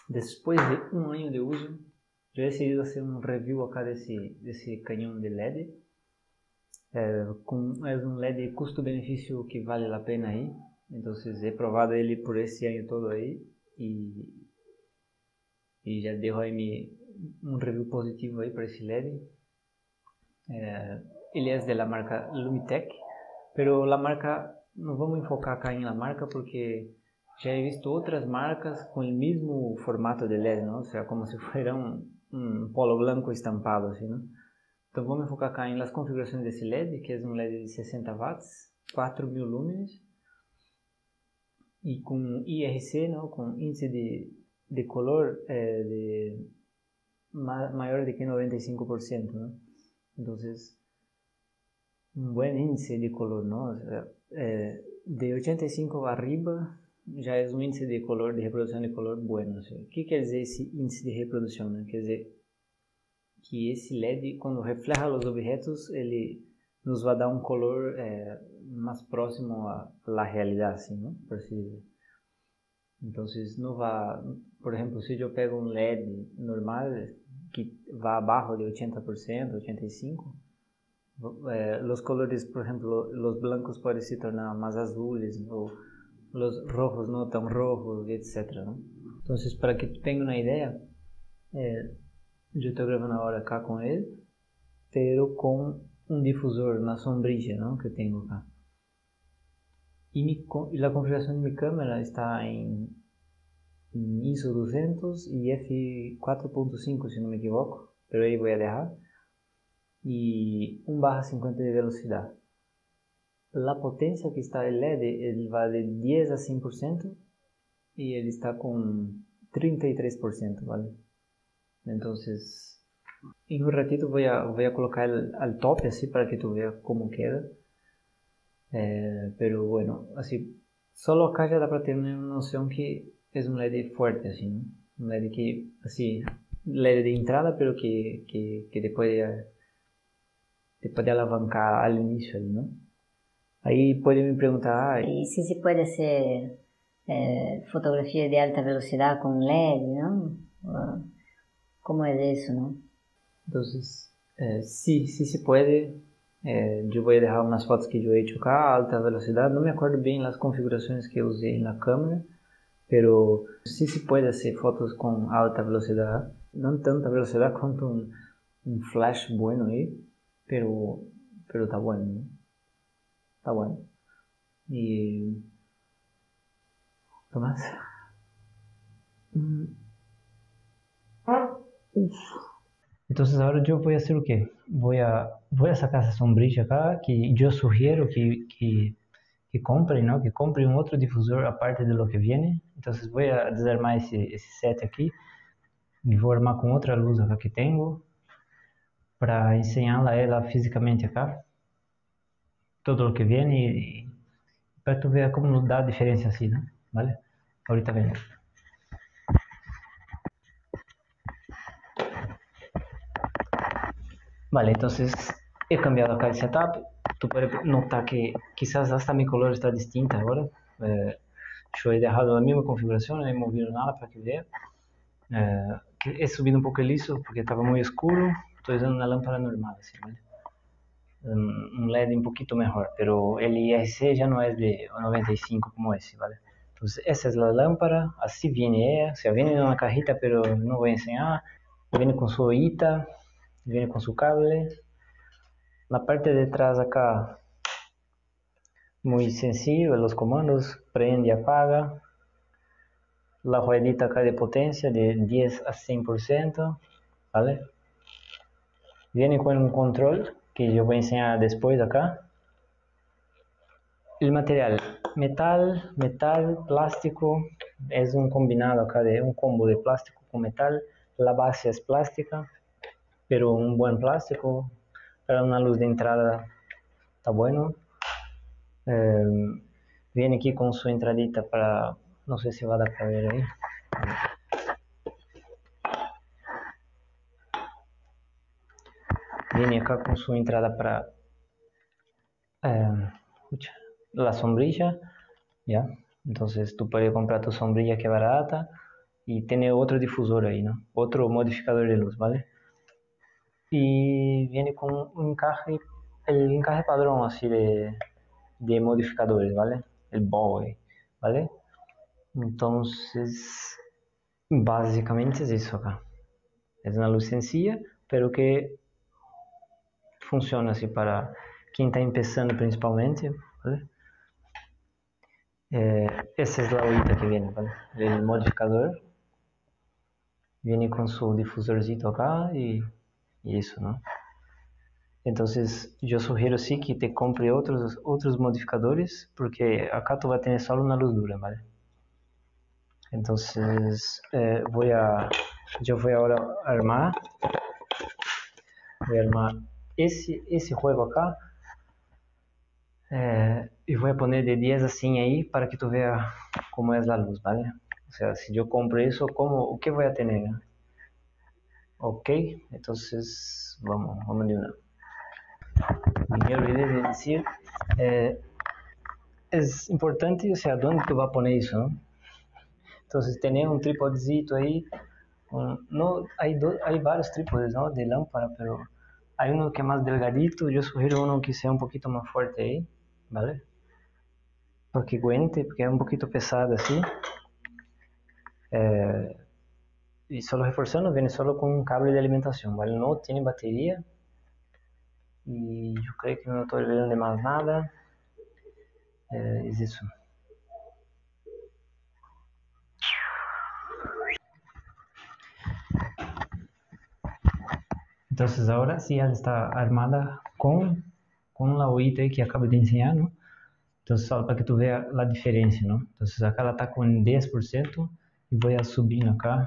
Depois de um ano de uso, já decidi fazer um review acá desse canhão de LED. É um LED custo-benefício que vale a pena aí. Então, he provado ele por esse ano todo aí e já deu aí um review positivo aí para esse LED. Ele é da marca Lumitec, pero a marca, não vamos enfocar acá em la marca porque já he visto outras marcas com o mesmo formato de LED, não? Ou seja, como se fuera um polo blanco estampado, assim, não? Então vamos enfocar acá em las configurações desse LED, que é um LED de 60 watts, 4000 lúmenes, e com IRC, não? Com índice de color maior de que 95%, não? Então, um bom índice de color, não? De 85 arriba já é um índice de color, de reprodução de color bueno. O que quer dizer esse índice de reprodução? Né? Quer dizer que esse LED, quando refleja os objetos, ele nos vai dar um color mais próximo à realidade, assim, não? Por assim dizer. Então, não vai, por exemplo, se eu pego um LED normal que vai abaixo de 80%, 85%, os colores, por exemplo, os blancos podem se tornar mais azules, ou os rojos não tão rojos, etc. ¿no? Então, para que tu tenha uma ideia, eu estou gravando agora cá com ele, pero com um difusor na sombrilla, não, que eu tenho cá. E a configuração de minha câmera está em ISO 200 e f4.5, se não me equivoco, pero aí vou deixar. E 1/50 de velocidade. A potência que está el LED, ele vai de 10 a 100% e ele está com 33%, ¿vale? Então, em um ratito vou colocar al top, assim, para que tu veas como queda. Pero bueno, assim, só acá já dá para ter uma noção que é um LED forte, assim, ¿no? Um LED que, assim, LED de entrada, pero que te puede alavancar al inicio, ¿no? Ahí puede me preguntar... Y sí se puede hacer fotografía de alta velocidad con LED, ¿no? ¿Cómo es eso, no? Entonces, sí se puede. Yo voy a dejar unas fotos que yo he hecho acá a alta velocidad. No me acuerdo bien las configuraciones que usé en la cámara, pero sí se puede hacer fotos con alta velocidad. No tanta velocidad cuanto un flash bueno ahí. Pero está bueno, ¿no? Está bueno. Y... ¿qué más? Entonces ahora yo voy a hacer o qué? Voy a sacar esa sombrilla acá, que yo sugiero que compren, ¿no? Que compren un otro difusor aparte de lo que viene. Entonces voy a desarmar ese set aquí. Me voy a armar con otra luz acá que tengo, para enseñarla a ela fisicamente acá. Todo lo que viene y para tu ver como dá a diferença assim, né? ¿Vale? Ahorita vengo. Vale, entonces he cambiado acá el setup. Tú puedes notar que quizás hasta mi color está distinta ahora. Yo he dejado la misma configuración, no he movido nada para que vea. He subido un poco el ISO porque estaba muy oscuro. Estoy usando una lámpara normal, así, ¿vale? Un LED un poquito mejor, pero el IRC ya no es de 95 como ese, ¿vale? Entonces esa es la lámpara, así viene ella, o sea, viene en una cajita, pero no voy a enseñar. Viene con su ollita, viene con su cable. La parte de atrás acá, muy sencillo, los comandos, prende y apaga. La ruedita acá de potencia de 10 a 100%, ¿vale? Viene con un control que yo voy a enseñar después acá. El material, metal, plástico, es un combinado acá de un combo de plástico con metal. La base es plástica, pero un buen plástico. Para una luz de entrada está bueno. Viene aquí con su entradita para, no sé si va a dar para ver ahí. Viene acá con su entrada para la sombrilla, ¿ya? Entonces tú puedes comprar tu sombrilla que es barata y tiene otro difusor ahí, ¿no? Otro modificador de luz, ¿vale? Y viene con un encaje, el encaje padrón así de modificadores, ¿vale? El Bowie, ¿vale? Entonces, básicamente es eso acá. Es una luz sencilla, pero que funciona así para quien está empezando principalmente, ¿vale? Esa es la olita que viene, ¿vale? El modificador viene con su difusorcito acá y eso, ¿no? Entonces, yo sugiero sí que te compre otros modificadores, porque acá tú vas a tener solo una luz dura, ¿vale? Entonces, yo voy ahora a armar esse juego acá, y voy a poner de 10 a 100 ahí para que tú veas cómo es la luz, ¿vale? O sea, si yo compro eso, ¿o qué voy a tener? Ok, entonces vamos de una. Y me olvidé de decir, es importante, o sea, dónde tú vas a poner eso, ¿no? Entonces, tener un trípodecito ahí, no, hay varios trípodes, ¿no? De lámpara, pero hay uno que es más delgadito, yo sugiero uno que sea un poquito más fuerte ahí, ¿vale? Porque aguente, porque es un poquito pesado así. Y solo reforzando, viene solo con un cable de alimentación, ¿vale? No tiene batería. Y yo creo que no estoy olvidando de más nada. Es eso. Entonces ahora sí ela está armada con la hojita que acabo de enseñar, ¿no? Entonces só para que tu veas a diferença, ¿no? Entonces acá ela está con 10% y voy a subir acá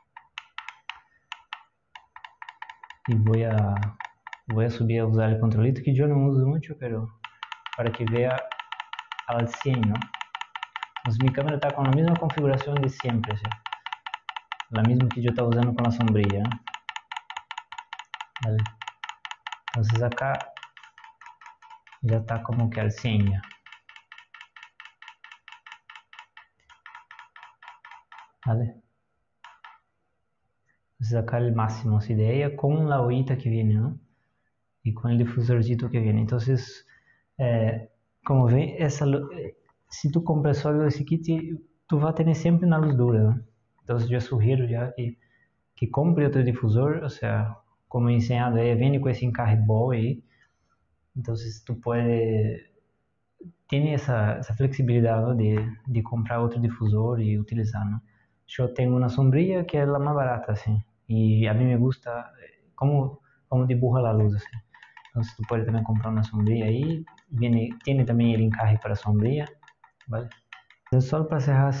y voy a subir a usar el controlito que yo no uso mucho, pero para que vea al 100, ¿no? Entonces mi cámara está con la misma configuración de siempre, ¿sí? La misma que yo estaba usando con la sombrilla, ¿no? ¿Vale? Entonces acá ya está como que al 100 ya. ¿Vale? Entonces acá el máximo así de ella con la hojita que viene, ¿no? Y con el difusorcito que viene. Entonces, como ven, si tú compras solo ese kit, tú vas a tener siempre una luz dura, ¿no? Entonces yo sugiero ya que compre otro difusor, o sea, como he enseñado, viene con ese encaje Bowie ahí. Entonces tú puedes, tiene esa flexibilidad, ¿no? de comprar otro difusor y utilizar, ¿no? Yo tengo una sombrilla que es la más barata, así, y a mí me gusta cómo dibuja la luz, así. Entonces tú puedes también comprar una sombrilla ahí, tiene también el encaje para sombrilla, ¿vale? Entonces solo para cerrar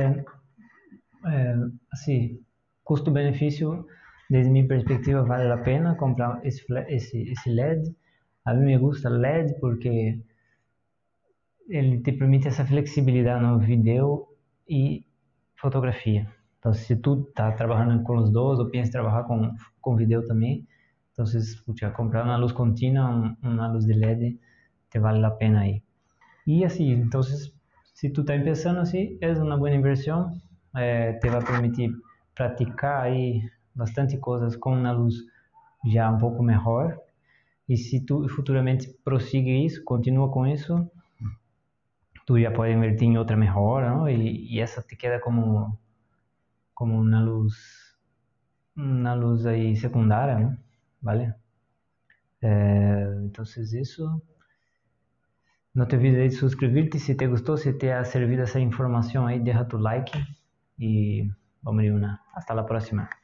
así, custo-benefício, desde mi perspectiva vale la pena comprar esse LED. A mí me gusta el LED porque ele te permite essa flexibilidade no vídeo e fotografia. Então, se tu está trabalhando com os dois ou pensa em trabalhar com vídeo também, então, comprar uma luz contínua, uma luz de LED, te vale a pena aí. E assim, então, se tu está começando assim, é uma boa inversão, te vai permitir praticar aí bastante coisas com uma luz já um pouco melhor. E se tu futuramente prossigue isso, continua com isso, tú ya puedes invertir en otra mejora, ¿no? Y esa te queda como una luz ahí secundaria, ¿no? ¿Vale? Entonces eso, no te olvides de suscribirte si te gustó, si te ha servido esa información ahí, deja tu like y vamos de una. Hasta la próxima.